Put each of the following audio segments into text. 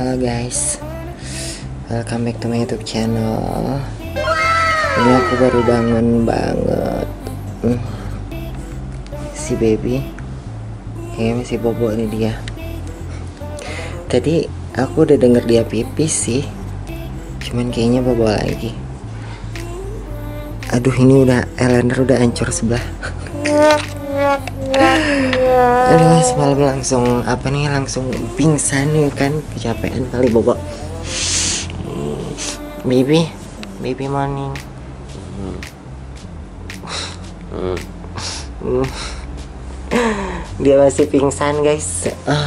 Halo guys, welcome back to my YouTube channel. Ini aku baru bangun banget. Si baby kayaknya masih bobo nih dia. Tadi aku udah denger dia pipis sih, cuman kayaknya bobo lagi. Aduh, ini udah Elender udah hancur sebelah. Aduh, semalam langsung pingsan nih kan, kecapean kali bobo. Baby morning. Dia masih pingsan guys.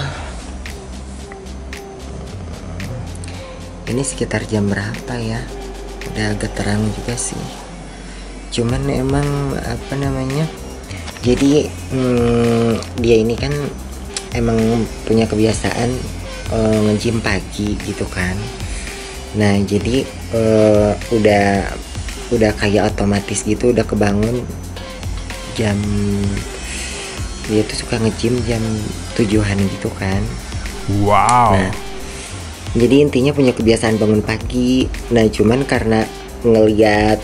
Ini sekitar jam berapa ya? Udah agak terang juga sih. Cuman emang jadi dia ini kan emang punya kebiasaan nge-gym pagi gitu kan. Nah jadi udah kayak otomatis gitu, udah kebangun jam, dia tuh suka nge-gym jam 7-an gitu kan. Wow. Nah jadi intinya punya kebiasaan bangun pagi. Nah cuman karena ngelihat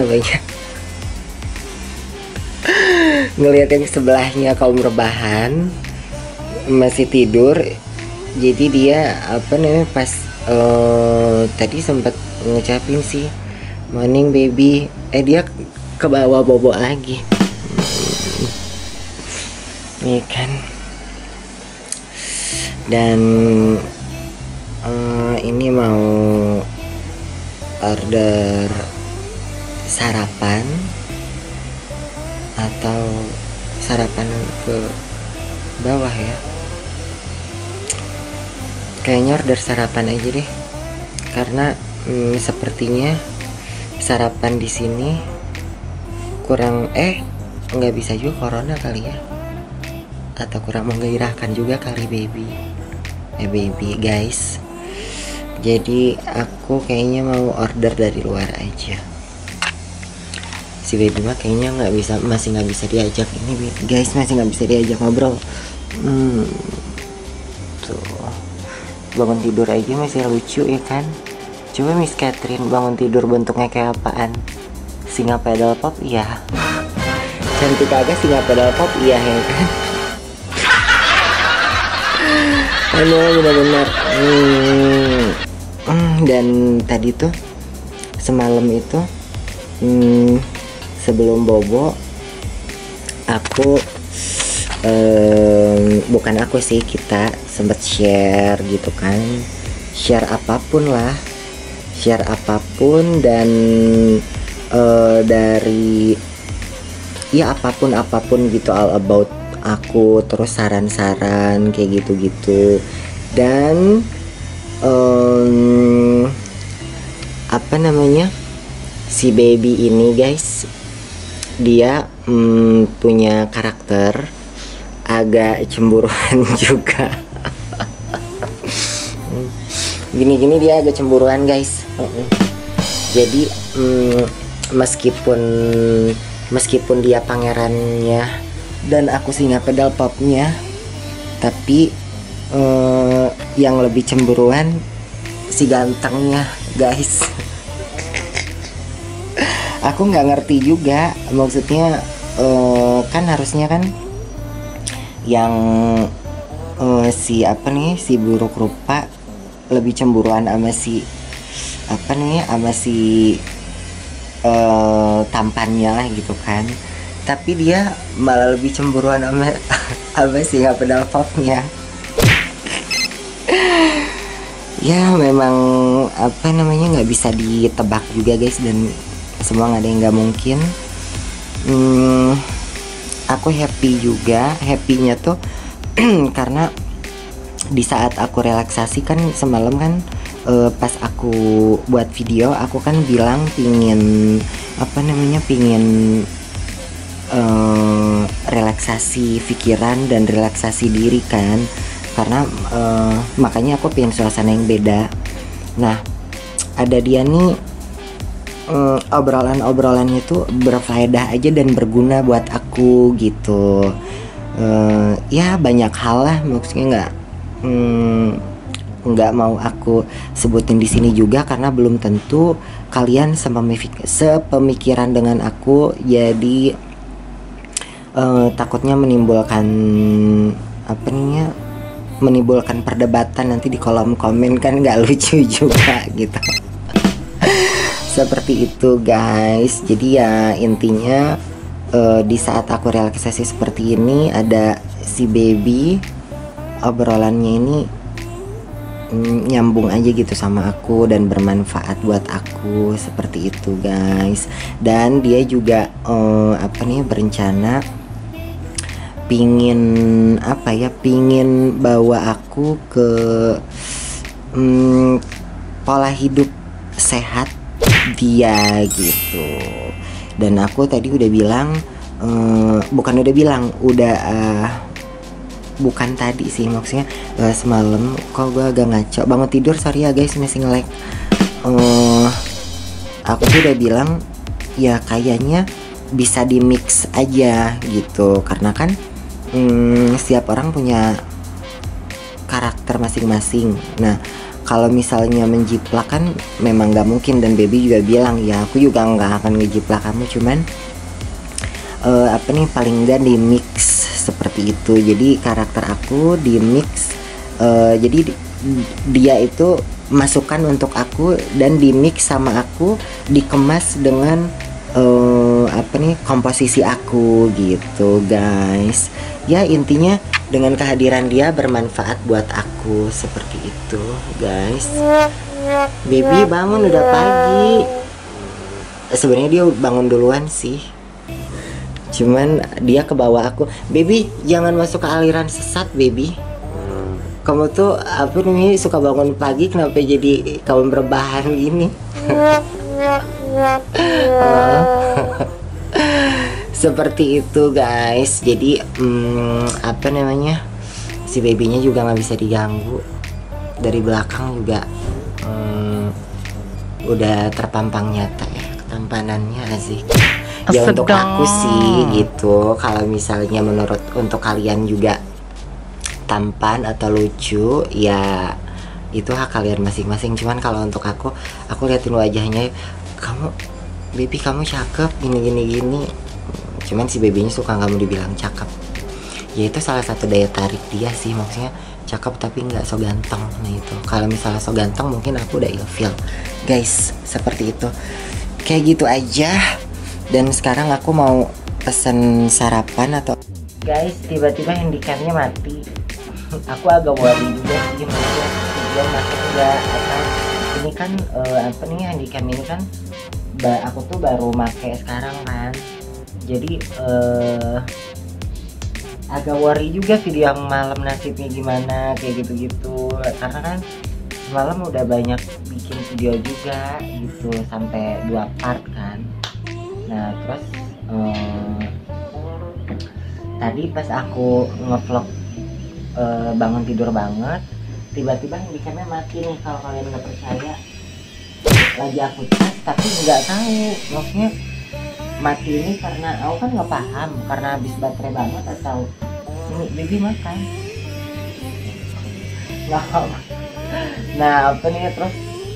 ngelihat yang sebelahnya kaum rebahan masih tidur, jadi dia pas tadi sempat ngucapin sih morning baby, dia ke bawah bobo lagi. Nih kan. Dan ini mau order sarapan atau sarapan ke bawah ya. Kayaknya order sarapan aja deh, karena sepertinya sarapan di sini kurang nggak bisa juga, corona kali ya, atau kurang menggairahkan juga kali baby guys. Jadi aku kayaknya mau order dari luar aja. Si baby mah kayaknya masih nggak bisa diajak ini guys, masih nggak bisa diajak ngobrol. Tuh bangun tidur aja masih lucu ya kan. Coba Miss Catherine bangun tidur bentuknya kayak apaan? Singa pedal pop iya. Cantik agak singa pedal pop iya ya kan. Benar-benar. Dan tadi tuh semalam itu sebelum bobo aku bukan aku sih, kita sempat share gitu kan, share apapun dan dari ya apapun gitu, all about aku, terus saran-saran kayak gitu-gitu. Dan si baby ini guys, dia punya karakter agak cemburuan juga. Gini dia agak cemburuan guys. Jadi meskipun dia pangerannya dan aku singa pedal popnya, tapi yang lebih cemburuan si gantengnya guys. Aku nggak ngerti juga, maksudnya kan harusnya kan yang si buruk rupa lebih cemburuan sama si tampannya lah gitu kan, tapi dia malah lebih cemburuan sama si nggak pedal popnya. Ya memang nggak bisa ditebak juga guys, dan semua nggak ada yang nggak mungkin. Aku happy juga, happynya tuh karena di saat aku relaksasi kan semalam kan, pas aku buat video aku kan bilang pingin relaksasi pikiran dan relaksasi diri kan, karena makanya aku pengen suasana yang beda. Nah ada dia nih, obrolannya tuh berfaedah aja dan berguna buat aku gitu. Ya banyak hal lah, maksudnya nggak nggak mau aku sebutin di sini juga karena belum tentu kalian sepemikiran dengan aku. Jadi takutnya menimbulkan apa nih, menimbulkan perdebatan nanti di kolom komen, kan nggak lucu juga gitu. Seperti itu guys. Jadi ya intinya di saat aku relaksasi seperti ini ada si baby, obrolannya ini nyambung aja gitu sama aku dan bermanfaat buat aku, seperti itu guys. Dan dia juga apa nih, berencana pingin apa ya, pingin bawa aku ke pola hidup sehat dia gitu. Dan aku tadi udah bilang bukan udah bilang, udah bukan tadi sih, maksudnya semalam kok gue agak ngaco bangun tidur, sorry ya guys, masih nge-lag. Aku tuh udah bilang ya kayaknya bisa di mix aja gitu, karena kan setiap orang punya karakter masing-masing. Nah kalau misalnya menjiplak kan memang gak mungkin, dan baby juga bilang ya aku juga nggak akan ngejiplak kamu, cuman apa nih, paling enggak di mix seperti itu. Jadi karakter aku di mix, jadi dia itu masukan untuk aku dan di mix sama aku, dikemas dengan apa nih, komposisi aku gitu guys. Ya intinya dengan kehadiran dia bermanfaat buat aku, seperti itu guys. Baby bangun, udah pagi. Sebenarnya dia bangun duluan sih, cuman dia ke bawah aku. Baby jangan masuk ke aliran sesat baby. Kamu tuh apa nih, suka bangun pagi, kenapa jadi kamu berbahan gini? Seperti itu guys. Jadi apa namanya, si babynya juga nggak bisa diganggu. Dari belakang juga udah terpampang nyata ya ketampanannya, asik. Ya untuk aku sih gitu. Kalau misalnya menurut untuk kalian juga tampan atau lucu, ya itu hak kalian masing-masing. Cuman kalau untuk aku liatin wajahnya, kamu baby kamu cakep gini. Cuman si babynya suka nggak mau dibilang cakep. Ya itu salah satu daya tarik dia sih, maksudnya cakep tapi nggak so ganteng. Nah itu kalau misalnya so ganteng mungkin aku udah ilfeel guys, seperti itu. Kayak gitu aja. Dan sekarang aku mau pesen sarapan atau guys, tiba-tiba handicamnya mati. Aku agak worry juga sih, maksudnya dia masuk enggak, atau ini kan apa nih, handicam ini kan aku tuh baru make sekarang kan. Jadi agak worry juga video yang malam nasibnya gimana, kayak gitu-gitu. Karena kan semalam udah banyak bikin video juga gitu, sampai 2 part kan. Nah terus tadi pas aku ngevlog bangun tidur banget, tiba-tiba handicamnya mati nih. Kalau kalian nggak percaya, lagi aku cas tapi nggak tahu maksudnya mati ini karena aku kan nggak paham, karena habis baterai banget atau ini baby makan nggak. Nah apa nih, terus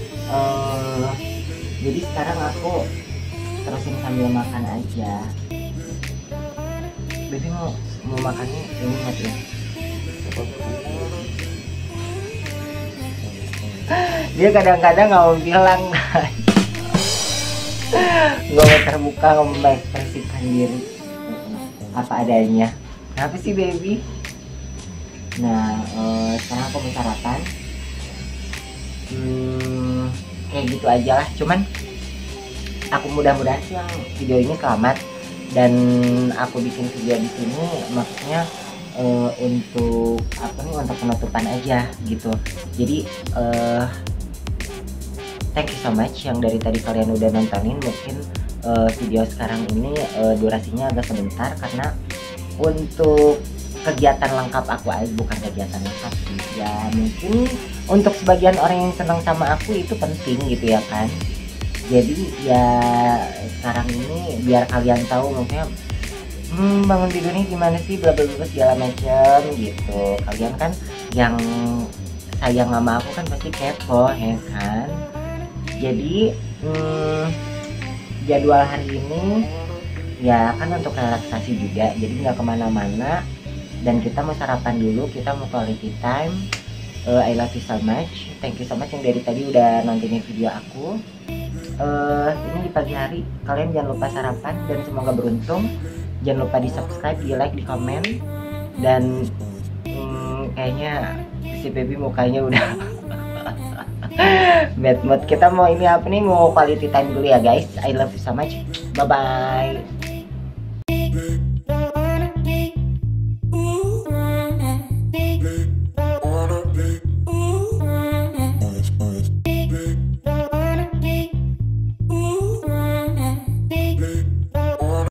jadi sekarang aku terusin sambil makan aja. Baby mau makannya ini mati ya. Dia kadang-kadang nggak mau bilang, nggak mau terbuka, nggak mau mengekspresikan diri apa adanya. Kenapa sih baby? Nah sekarang aku mau sarapan. Kayak gitu aja lah. Cuman aku mudah-mudahan sih yang video ini selamat, dan aku bikin video di sini maksudnya untuk apa nih, untuk penutupan aja gitu. Jadi thank you so much yang dari tadi kalian udah nontonin. Mungkin video sekarang ini durasinya agak sebentar karena untuk kegiatan lengkap aku aja, bukan kegiatan lengkap sih ya, mungkin untuk sebagian orang yang senang sama aku itu penting gitu ya kan. Jadi ya sekarang ini biar kalian tahu maksudnya bangun tidurnya gimana sih, bla bla bla segala macam gitu. Kalian kan yang sayang sama aku kan pasti kepo ya kan. Jadi jadwal hari ini ya kan untuk relaksasi juga, jadi nggak kemana-mana dan kita mau sarapan dulu, kita mau quality time. I love you so much, thank you so much yang dari tadi udah nontonin video aku. Ini di pagi hari, kalian jangan lupa sarapan dan semoga beruntung. Jangan lupa di subscribe, di like, di komen. Dan kayaknya si baby mukanya udah bad mood. Kita mau ini apa nih, mau quality time dulu ya guys. I love you so much, bye bye.